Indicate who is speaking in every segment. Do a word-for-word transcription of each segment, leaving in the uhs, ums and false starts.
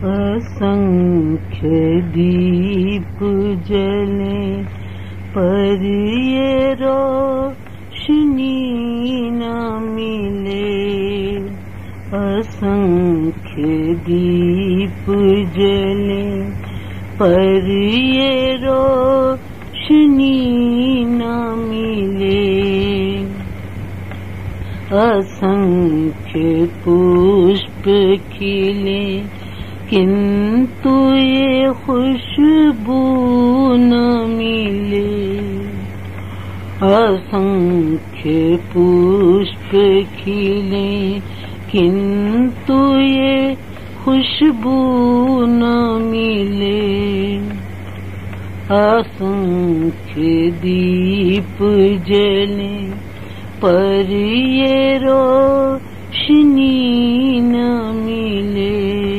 Speaker 1: असंख्य दीप जले पर ये रोशनी न मिले। असंख्य दीप जले पर ये रोशनी न मिले। असंख्य पुष्प खिले किंतु ये खुशबू न मिले। असंख्य पुष्प खिले किंतु ये खुशबू न मिले। असंख्य दीप जले पर ये रोशनी न मिले।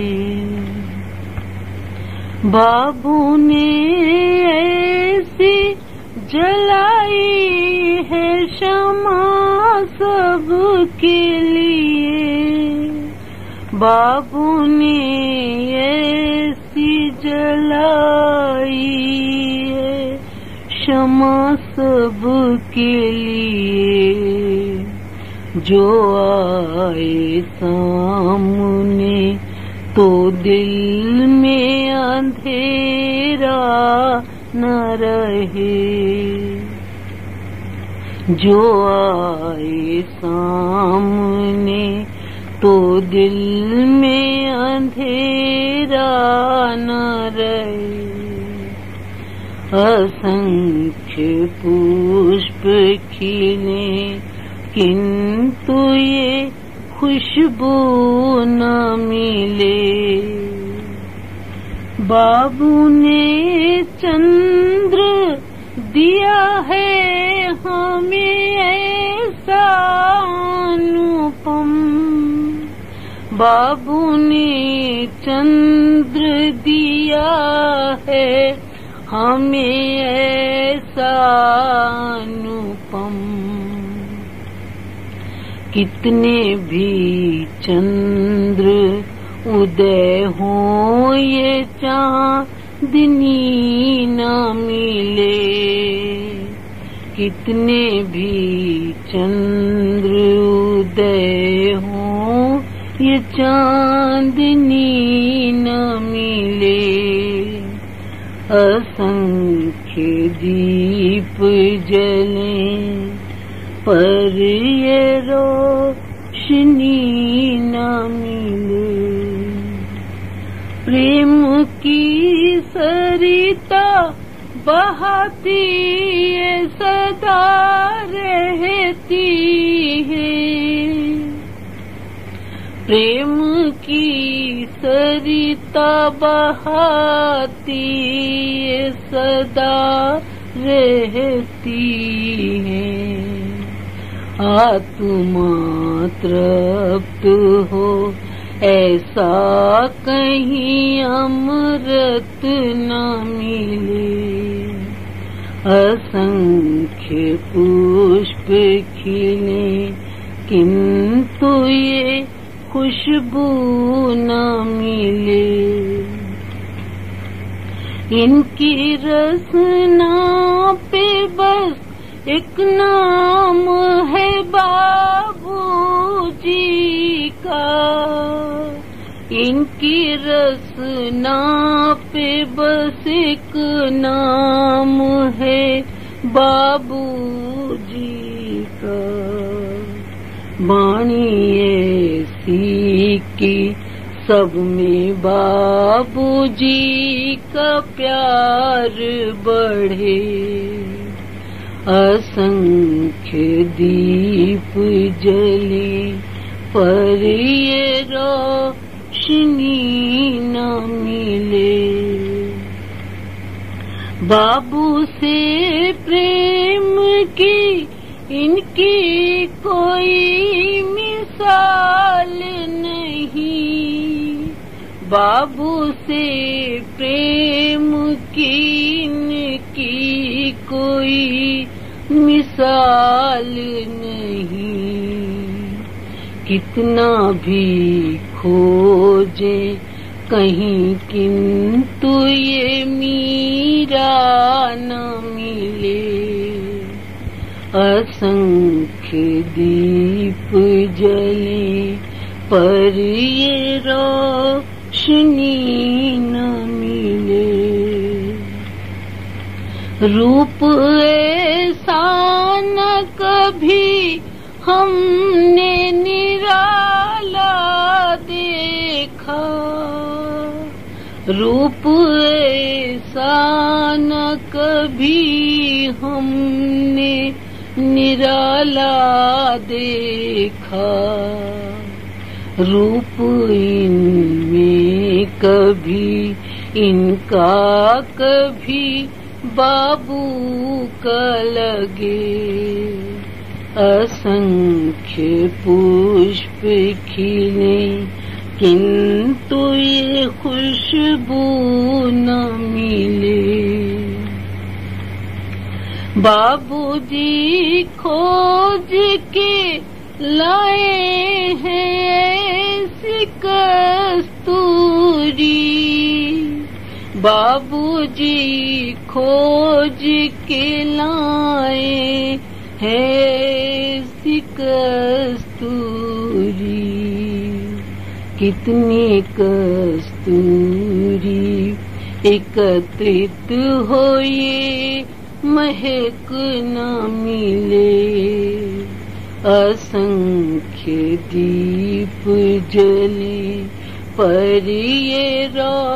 Speaker 1: बाबू ने ऐसी जलाई है क्षमा सबके लिए। बाबू ने ऐसी जलाई है क्षमा सबके लिए। जो आए सामने तो दिल में अंधेरा न रहे। जो आए सामने तो दिल में अंधेरा न रहे। असंख्य पुष्प खिले किंतु ये खुशबू न मिले। बाबू ने चंद्र दिया है हमें ऐसा अनुपम। बाबू ने चंद्र दिया है हमें ऐसा अनुपम। कितने भी चंद्र उदय हो ये चांदनी न मिले। कितने भी चंद्र उदय हो ये चांदनी न मिले। असंख्य दीप जले पर ये रोशनी न मिले। प्रेम की सरिता बहती ये सदा रहती है। प्रेम की सरिता बहती ये सदा रहती है। आत्मा तृप्त हो ऐसा कहीं अमृत न मिले। असंख्य पुष्प खिले किंतु ये खुशबू न मिले। इनकी रसना पे बस एक नाम है बाबूजी का। इनकी रसना पे बस एक नाम है बाबूजी का। वाणी ऐसी की सब में बाबूजी का प्यार बढ़े। असंख्य दीप जले पर ये रोशनी न मिले। बाबू से प्रेम की इनकी कोई मिसाल नहीं। बाबू से प्रेम की इनकी कोई मिसाल नहीं। कितना भी खोजे कहीं किंतु ये मीरा न मिले। असंख्य दीप जले पर ये रोशनी न मिले। रूप ऐसा न कभी हमने निराला देखा। रूप ऐसा न कभी हमने निराला देखा। रूप इनमें कभी इनका कभी बाबू का लगे। असंख्य पुष्प खिले किंतु ये खुशबू न मिले। बाबूजी खोज के लाए हैं ऐसी कस्तूरी। बाबूजी खोज के लाए है ऐसी कस्तूरी। कितनी कस्तूरी एकत्रित हो ये महक न मिले। असंख्य दीप जले पर ये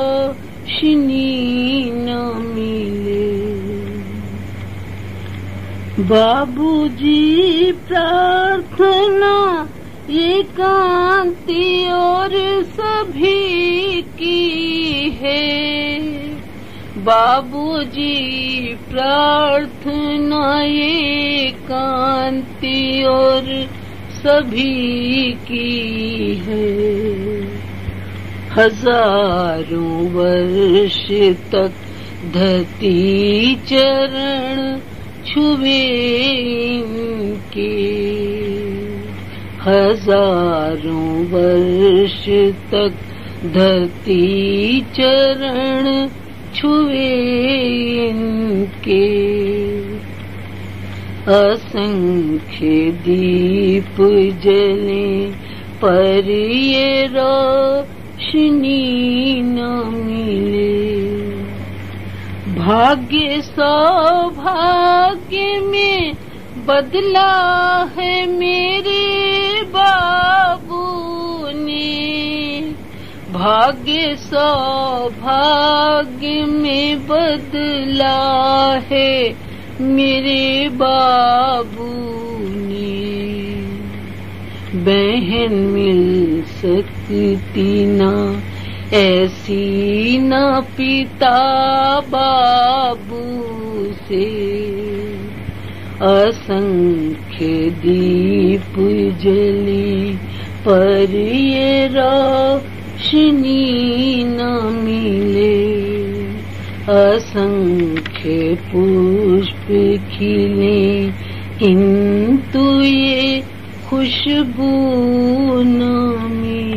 Speaker 1: रोशनी न मिले। बाबूजी प्रार्थना एकांती और सभी की है। बाबूजी प्रार्थना एकांती और सभी की है। हजारों वर्ष तक धरती चरण छुए इनके। हजारों वर्ष तक धरती चरण छुए इनके। असंख्य दीप जले पर ये रोशनी न मिले। भाग्य सौभाग्य में बदला है मेरे बाबू ने। भाग्य सौभाग्य में बदला है मेरे बाबू ने। बहन मिल सकती ना ऐसी ना पिता बाबू से। असंख्य दीप जले पर ये रोशनी न मिले। असंख्य पुष्प खिले किंतु ये खुशबू न मिले।